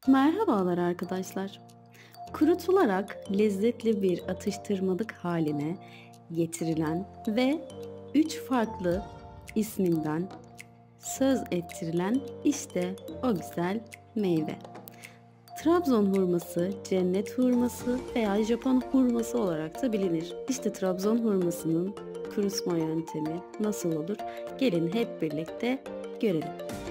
Merhabalar arkadaşlar. Kurutularak lezzetli bir atıştırmalık haline getirilen ve 3 farklı isminden söz ettirilen işte o güzel meyve. Trabzon hurması, cennet hurması veya Japon hurması olarak da bilinir. İşte Trabzon hurmasının kurutma yöntemi nasıl olur? Gelin hep birlikte görelim.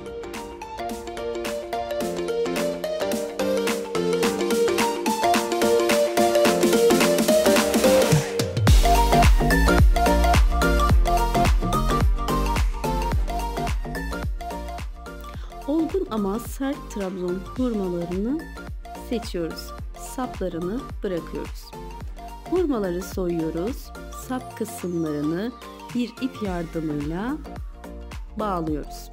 Olgun ama sert Trabzon hurmalarını seçiyoruz. Saplarını bırakıyoruz. Hurmaları soyuyoruz. Sap kısımlarını bir ip yardımıyla bağlıyoruz.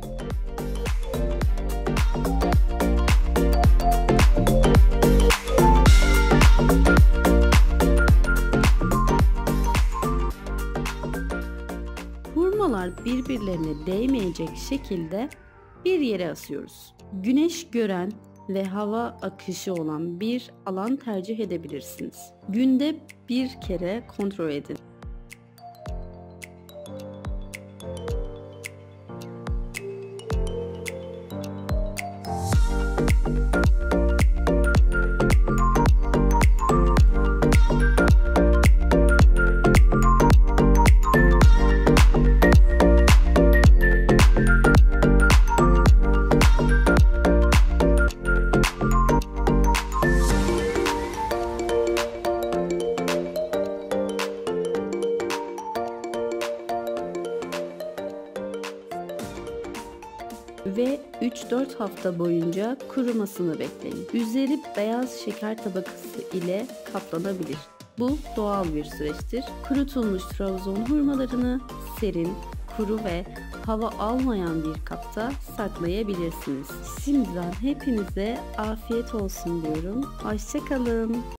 Hurmalar birbirlerine değmeyecek şekilde bir yere asıyoruz. Güneş gören ve hava akışı olan bir alan tercih edebilirsiniz. Günde bir kere kontrol edin. Ve 3-4 hafta boyunca kurumasını bekleyin. Üzeri beyaz şeker tabakası ile kaplanabilir. Bu doğal bir süreçtir. Kurutulmuş Trabzon hurmalarını serin, kuru ve hava almayan bir kapta saklayabilirsiniz. Şimdiden hepinize afiyet olsun diyorum. Hoşça kalın.